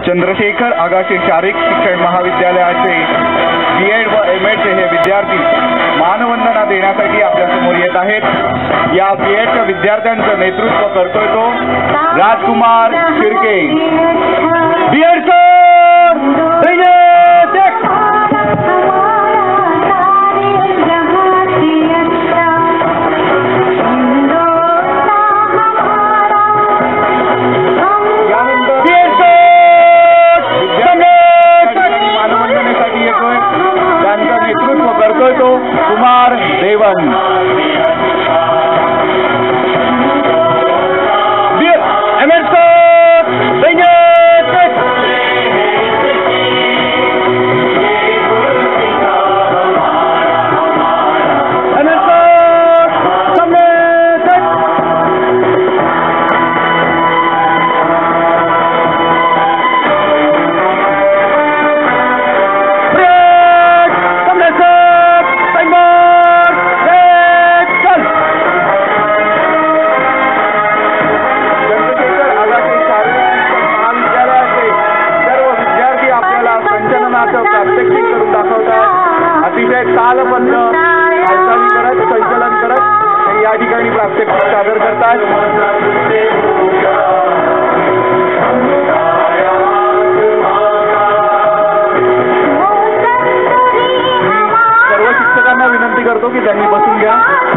चंद्रशेखर आगाशे शारीरिक शिक्षण महाविद्यालयाचे B.Ed व M.Edचे हे विद्यार्थी मानवंदना देण्यासाठी आपल्यासमोर येत आहेत। या B.Edच्या विद्यार्थ्यांचं नेतृत्व करतोय तो राजकुमार शिर्के। B.Ed कुमार देवन। प्रात्यक्षिक करून दाखवतात। अतिशय तालबद्ध हालचाली करत संचलन करत या ठिकाणी प्रात्यक्षिक सादर करतात। सर्व शिक्षकांना विनंती करतो की त्यांनी बसून घ्या।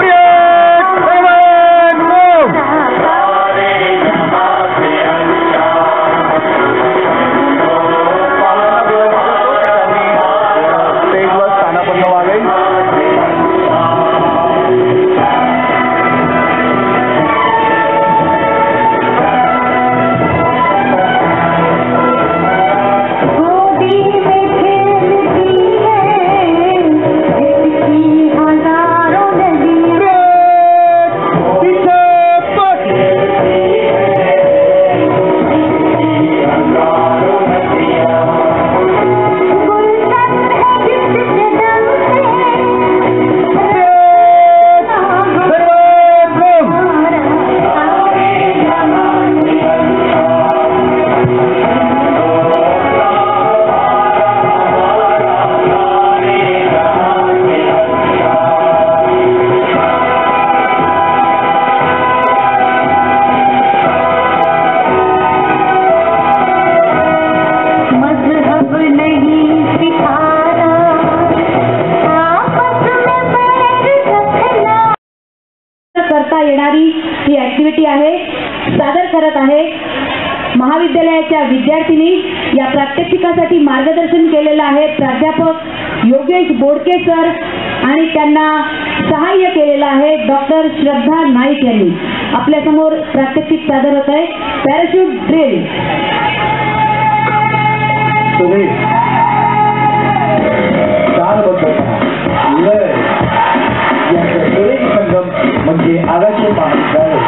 येणारी ही ऍक्टिव्हिटी आहे सादर करत आहे। महाविद्यालयाच्या विद्यार्थिनी या प्रात्यक्षिकासाठी मार्गदर्शन केलेलं आहे प्राध्यापक योगेश बोडके सर आणि त्यांना सहाय्य केलेलं आहे डॉक्टर श्रद्धा नाईक यांनी। आपल्या समोर प्रात्यक्षिक सादर होत आहे पॅराशूट ड्रिल। म्हणजे आगाशे महाविद्यालय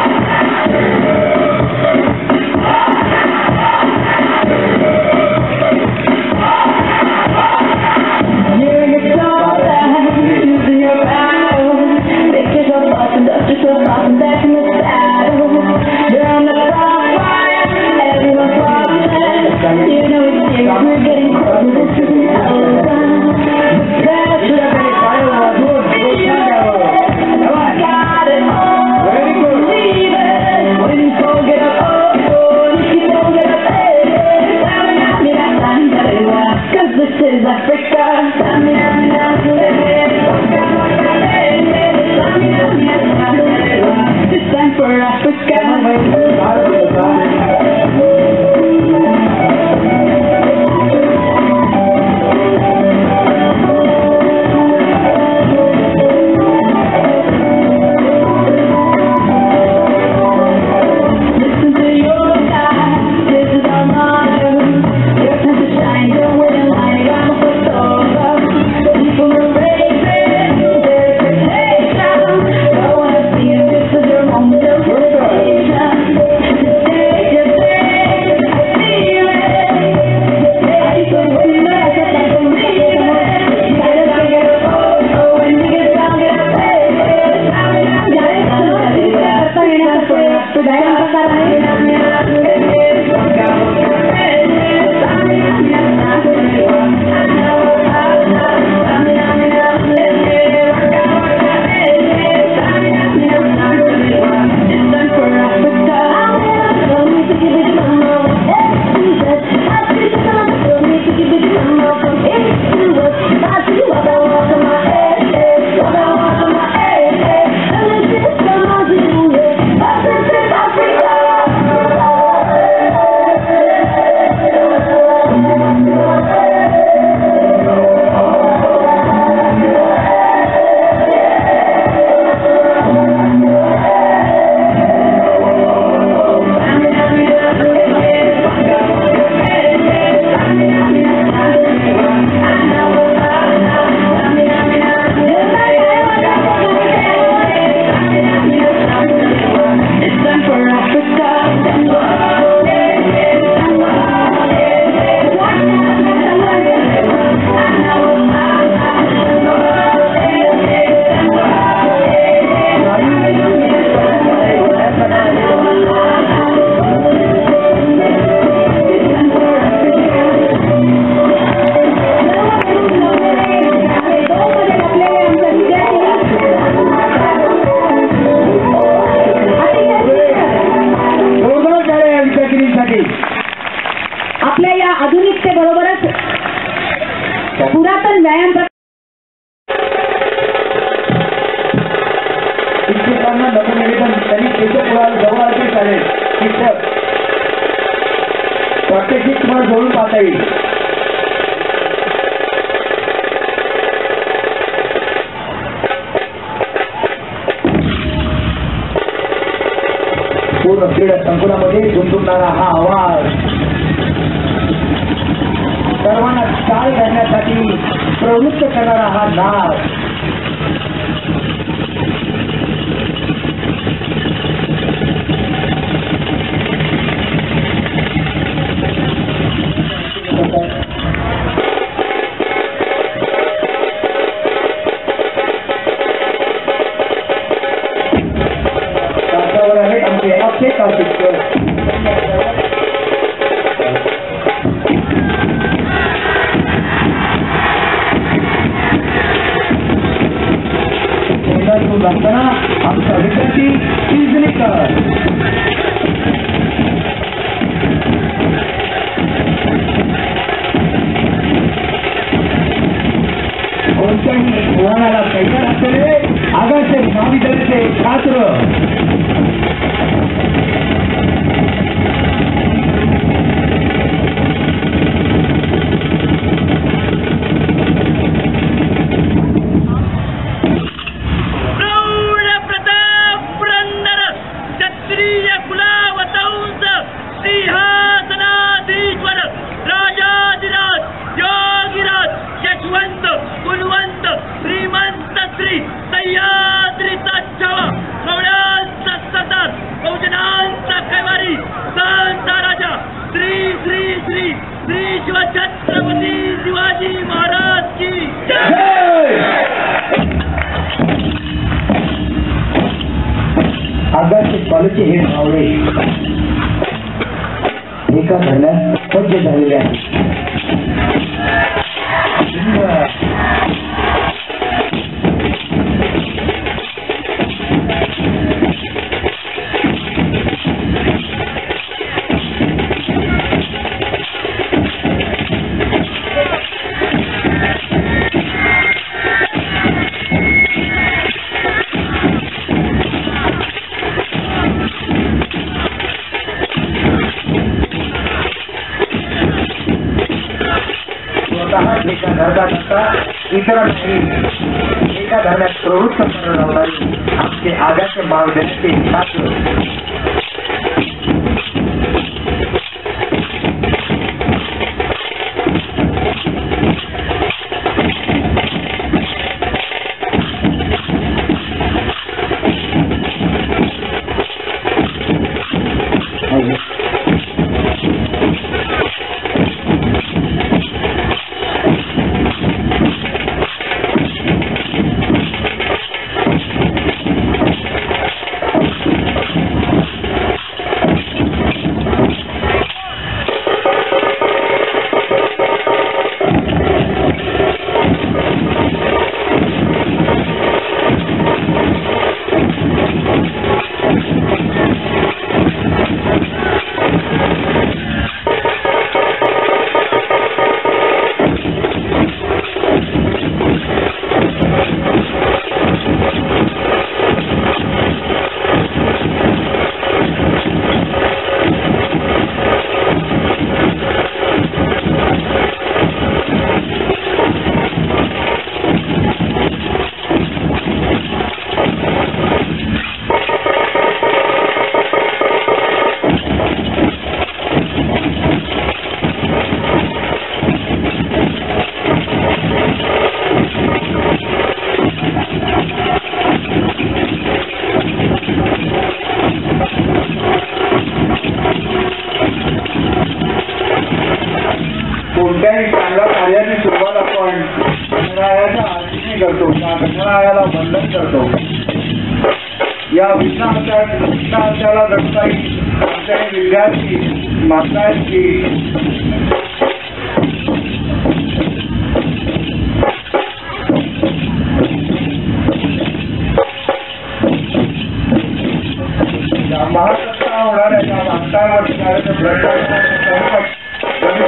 Shine, don't wait in line, I'm a आपल्या या आधुनिकतेबरोबरच पुरातन व्यायाम शिक्षकांना नवनिवेदन त्यांनी केशपुराला जवळ आले चालेल. शिक्षक प्रात्यक्षिक तुम्हाला जवळून पाहता येईल. पूर्ण क्रीडा संकुलामध्ये गुंतुरणारा हा आवाज सर्वांना चाल घालण्यासाठी प्रवृत्त करणारा हा नाद अक्षय कार्तिक लागताना आमचा विद्यार्थी चिंचणीकर कोणत्याही पोहण्याला तयार असलेले आगाशे महाविद्यालयाचे छात्र छत्रपती शिवाजी महाराज की जय. आगाशे कॉलेजचे हे मावळे एका धरण्यात सज्ज झालेले आहे. इतरांनी एका धरण्यात प्रवृत्त करणारी आमचे आगाशे महाविद्यालयाचे छात्र गणरायाला वंदन करतो. या विघ्नाला घडताई आमच्या विद्यार्थी मातांची महासत्ता होणाऱ्या या मागतावर भ्रष्टाचार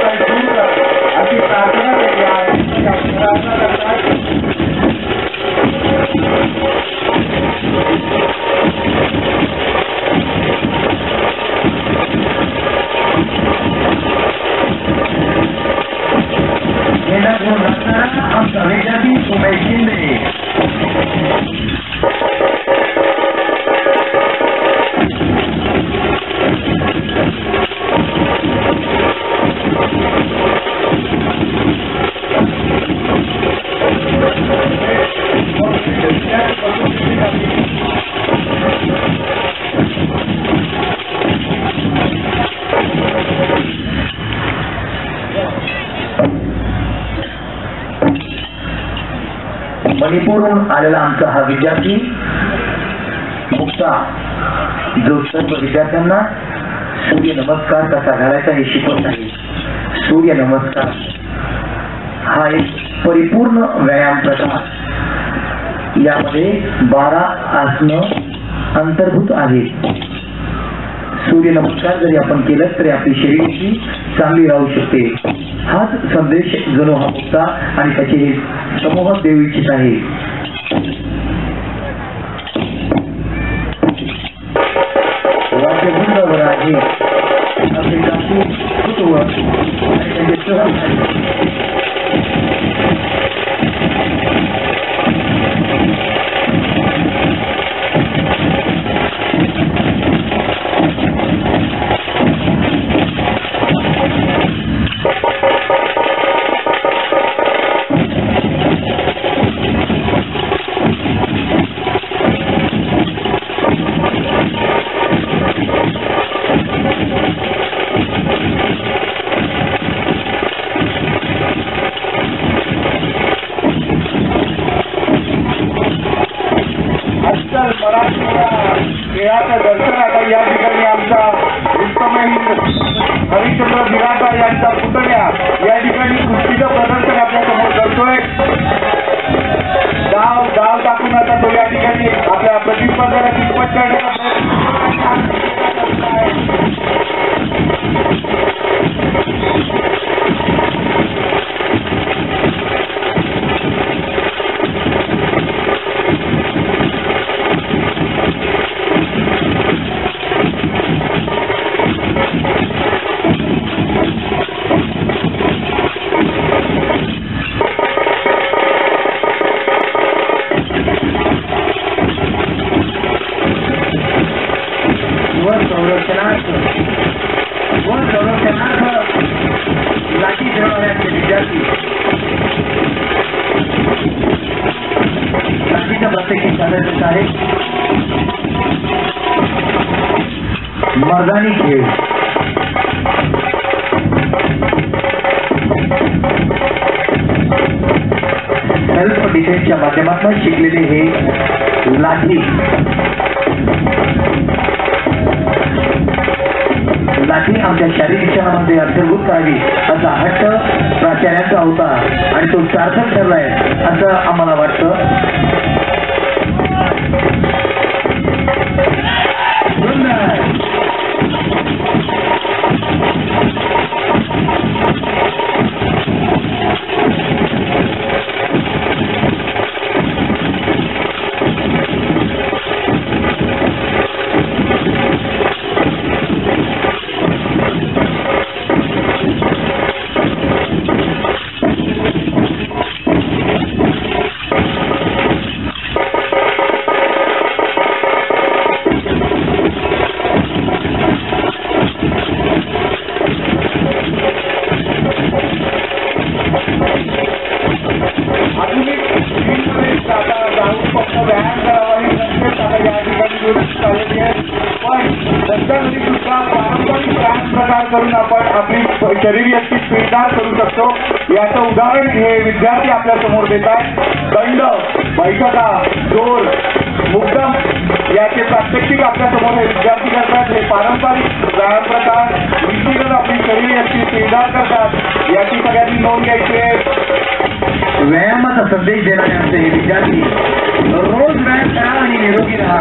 मणिपूरहून आलेला आमचा हा विद्यार्थी मुक्ता जो सर्व विद्यार्थ्यांना सूर्य नमस्कार कसा घालायचा हे शिकवत आहे. सूर्य नमस्कार हा एक परिपूर्ण व्यायाम प्रकार. यामध्ये 12 आसनं अंतर्भूत आहेत. सूर्य नमस्कार जरी आपण केलं तरी आपली शरीराची चांगली राहू शकते. हाच संदेश जणू हा मुक्ता आणि त्याचे हे समूह देऊ इच्छित आहे. राज्यभूमीवर आहे आफ्रिकाची कुटुंब आणि त्यांचे सहकारी खेळाचं दर्शन आता या ठिकाणी आमचा हरिश्चंद्र बिराटा यांचा पुतण्या या ठिकाणी कुस्तीचं प्रदर्शन आपल्या समोर करतोय. डाव टाकून आता तो या ठिकाणी आपल्या प्रतिस्पर्ध्याला कितपत करण्याचा लाठी फिरवण्याचे विद्यार्थी लाठीच्या प्रत्येकी सादर आहे. मर्दानी खेळ सेल्फ डिफेन्सच्या माध्यमातून शिकलेले हे लाठी आमच्या शारीरिक शिक्षणामध्ये अंतर्भूत करावी असा हट्ट प्राचार्यांचा होता आणि तो सार्थक ठरलाय असं आम्हाला वाटतं. करून आपण आपली शरीराची स्पीडदार करू शकतो. याचं उदाहरण हे विद्यार्थी आपल्या समोर देत आहेत. दंड, बैठका, जोर, मुक्दम याचे प्रात्यक्षिक आपल्या समोर हे विद्यार्थी करतात. हे पारंपरिक व्यायाम प्रकार निश्चितच आपली शरीराची स्पीडदार करतात. याची सगळ्यांनी नोंद घ्यायची आहे. व्यायामाचा संदेश देणारे आमचे हे विद्यार्थी रोज व्यायाम करा आणि निरोगी राहा.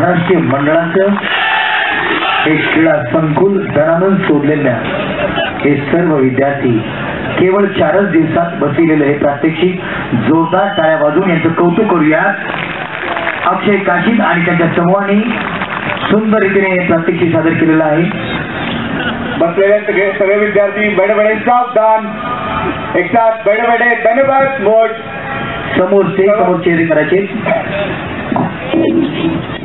महाराष्ट्रीय मंडळाचं हे क्रीडा संकुल दरानं सोडलेल्या हे सर्व विद्यार्थी केवळ 4च दिवसात बसलेलं हे प्रात्यक्षिक जोरदार टाळ्या वाजवून यांचं कौतुक करूया. अक्षय काशीद आणि त्यांच्या समूहाने सुंदर रीतीने हे प्रात्यक्षिक सादर केलेलं आहे. बसलेले सगळे विद्यार्थी बड़े बड़े सावधान, एक साथ बड़े बड़े धन्यवाद मोड समोर चेअरिंग करायचे.